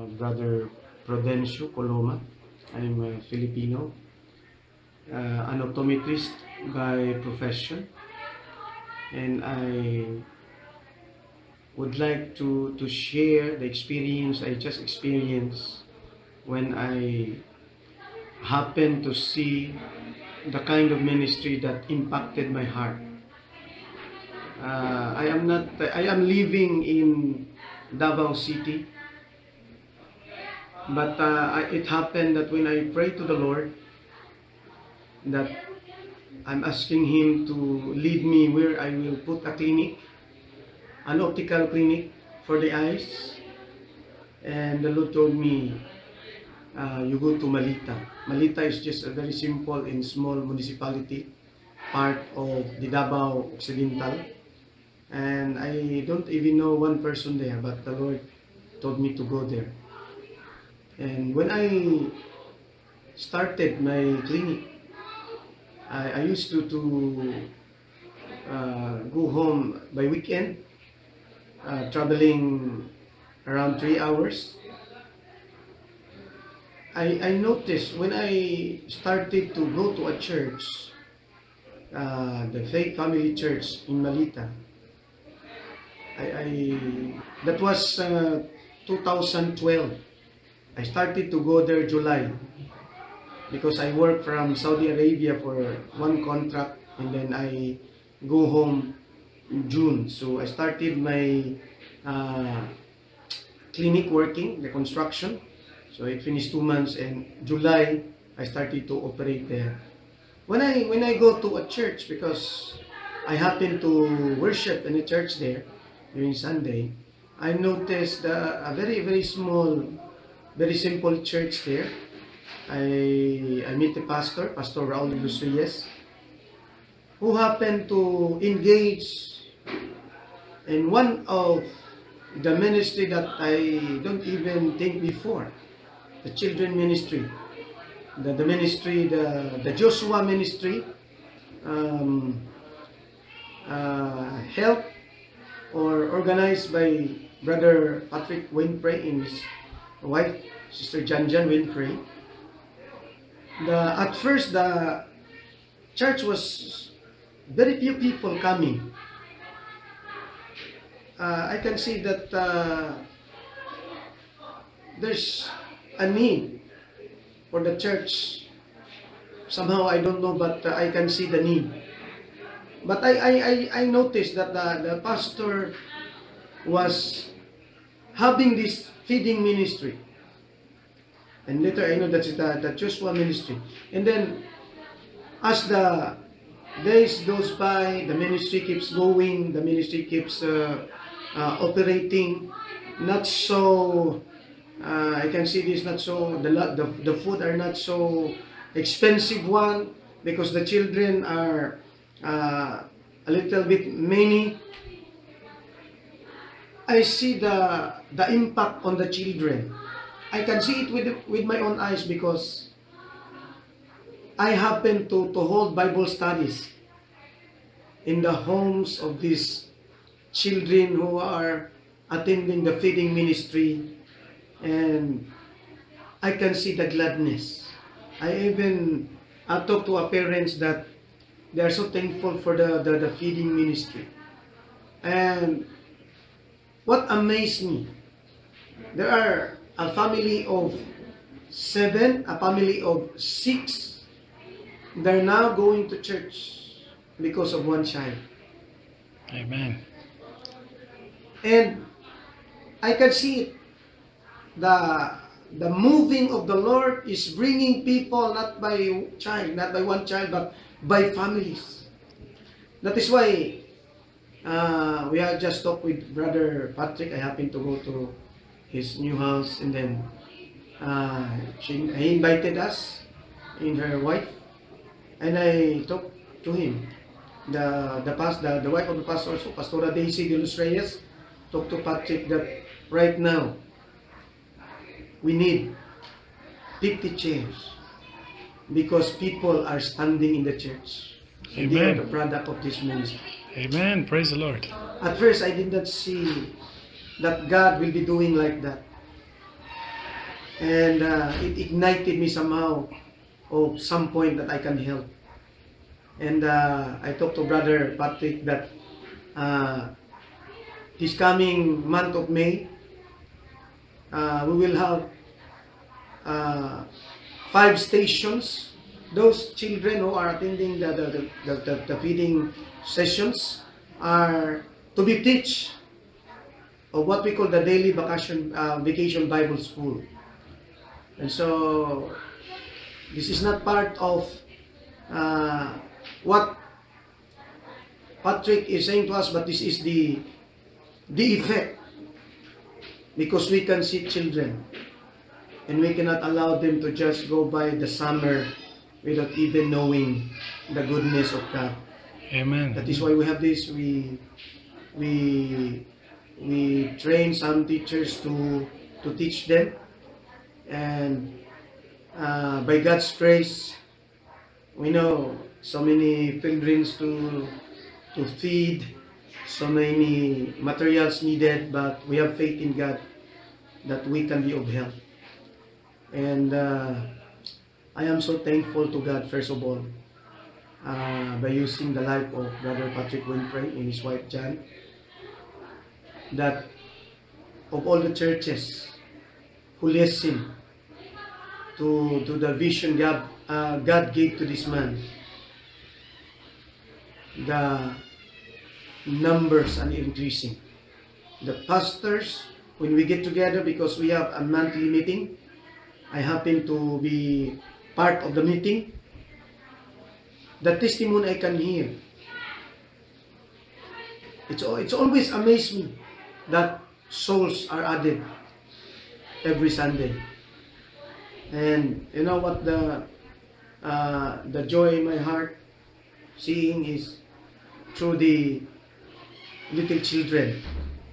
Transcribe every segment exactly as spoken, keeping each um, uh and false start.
Brother Prudencio Coloyma. I'm a Filipino, uh, an optometrist by profession, and I would like to, to share the experience I just experienced when I happened to see the kind of ministry that impacted my heart. Uh, I am not. I am living in Davao City, but uh, it happened that when I prayed to the Lord, that I'm asking Him to lead me where I will put a clinic, an optical clinic for the eyes, and the Lord told me, uh, you go to Malita. Malita is just a very simple and small municipality, part of the Davao Occidental, and I don't even know one person there, but the Lord told me to go there. And when I started my clinic, I, I used to, to uh, go home by weekend, uh, traveling around three hours. I, I noticed when I started to go to a church, uh, the Faith Family Church in Malita, I, I that was uh, two thousand twelve. I started to go there July because I work from Saudi Arabia for one contract, and then I go home in June. So I started my uh, clinic working, the construction. So it finished two months, and July I started to operate there. When I when I go to a church, because I happen to worship in a church there during Sunday, I noticed uh, a very very small, very simple church there. I, I meet the pastor, Pastor Raul Reyes, who happened to engage in one of the ministry that I don't even think before, the children ministry, the, the ministry, the, the Joshua ministry, um, uh, helped or organized by Brother Patrick Winfrey and his wife, Sister Janjan Winfrey. The, at first, the church was very few people coming. Uh, I can see that uh, there's a need for the church. Somehow, I don't know, but uh, I can see the need. But I, I, I, I noticed that the, the pastor was having this feeding ministry. And later I know that's the, the Joshua ministry. And then as the days goes by, the ministry keeps going, the ministry keeps uh, uh, operating. Not so, uh, I can see this, not so, the, the, the food are not so expensive one, because the children are uh, a little bit many. I see the, the impact on the children. I can see it with, with my own eyes, because I happen to, to hold Bible studies in the homes of these children who are attending the feeding ministry, and I can see the gladness. I even I talk to our parents that they are so thankful for the, the, the feeding ministry. And what amazed me, there are a family of seven, a family of six. They're now going to church because of one child. Amen. And I can see it. The, the moving of the Lord is bringing people not by child, not by one child, but by families. That is why uh, we had just talked with Brother Patrick. I happened to go to his new house, and then uh, she, he invited us and her wife, and I talked to him. The the past the, the wife of the pastor, also Pastora Daisy de Los Reyes, talked to Patrick that right now we need fifty chairs, because people are standing in the church. And they are the product of this ministry. Amen. Praise the Lord. At first, I did not see that God will be doing like that. And uh, it ignited me somehow of some point that I can help. And uh, I talked to Brother Patrick that uh, this coming month of May, uh, we will have uh, five stations. Those children who are attending the, the, the, the, the feeding sessions are to be teach of what we call the daily vacation, uh, vacation Bible school. And so this is not part of uh, what Patrick is saying to us, but this is the the effect, because we can see children and we cannot allow them to just go by the summer without even knowing the goodness of God. Amen. That is why we have this. We we we train some teachers to to teach them, and uh, by God's grace, we know so many pilgrims to to feed, so many materials needed, but we have faith in God that we can be of help. And uh, I am so thankful to God, first of all, uh, by using the life of Brother Patrick Winfrey and his wife Jan, that of all the churches who listen to, to the vision God, uh, God gave to this man, the numbers are increasing. The pastors, when we get together, because we have a monthly meeting, I happen to be part of the meeting, the testimony I can hear, it's, it's always amazed me that souls are added every Sunday. And you know what the uh, the joy in my heart seeing is through the little children,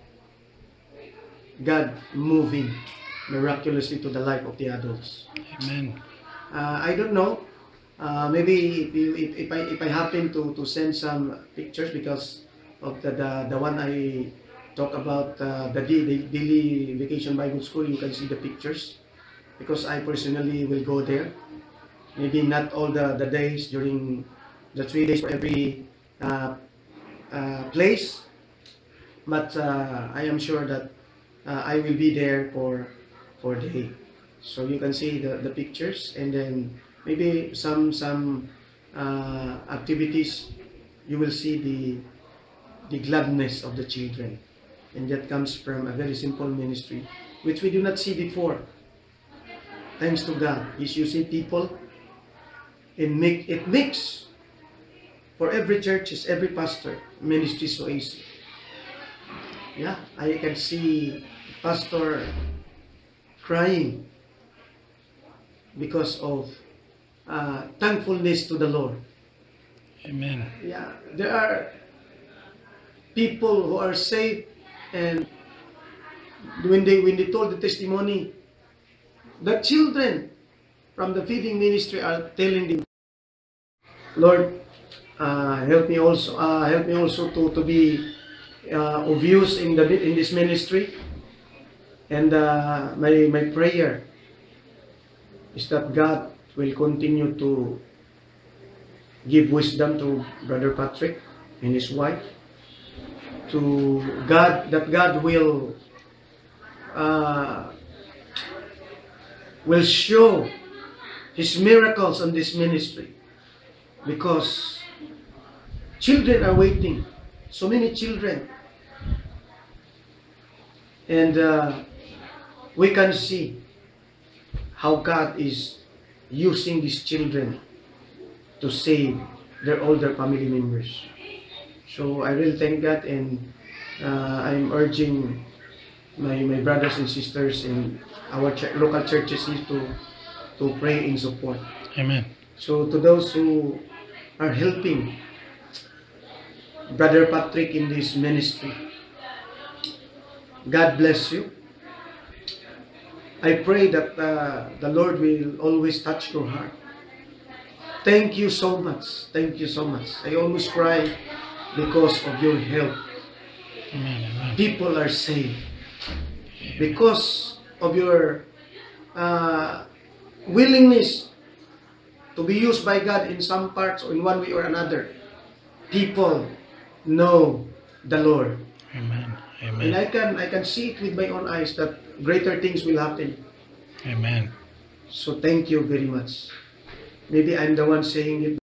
God moving miraculously to the life of the adults. Amen. Uh, I don't know. Uh, maybe if, you, if, if I if I happen to, to send some pictures, because of the the, the one I talk about, uh, the, the daily vacation Bible school, you can see the pictures, because I personally will go there. Maybe not all the, the days during the three days for every uh, uh, place, but uh, I am sure that uh, I will be there for for the day. So you can see the, the pictures, and then maybe some some uh, activities, you will see the the gladness of the children, and that comes from a very simple ministry which we do not see before. Thanks to God, He's using people, and make it makes for every churches, every pastor, ministry so easy. Yeah, I can see pastor crying because of uh, thankfulness to the Lord. Amen. Yeah, there are people who are saved, and when they when they told the testimony, the children from the feeding ministry are telling them, Lord, uh, help me also, uh, help me also to to be uh, of use in the in this ministry. And uh, my my prayer is that God will continue to give wisdom to Brother Patrick and his wife. To God, that God will uh, will show His miracles on this ministry, because children are waiting, so many children, and uh, we can see how God is using these children to save their older family members. So I really thank God, and uh, I'm urging my, my brothers and sisters in our ch local churches to, to pray in support. Amen. So to those who are helping Brother Patrick in this ministry, God bless you. I pray that uh, the Lord will always touch your heart. Thank you so much. Thank you so much. I almost cry because of your help. Amen. Amen. People are saved because of your uh, willingness to be used by God in some parts or in one way or another, people know the Lord. Amen. And Amen. I can I can see it with my own eyes that greater things will happen. Amen. So thank you very much. Maybe I'm the one saying it.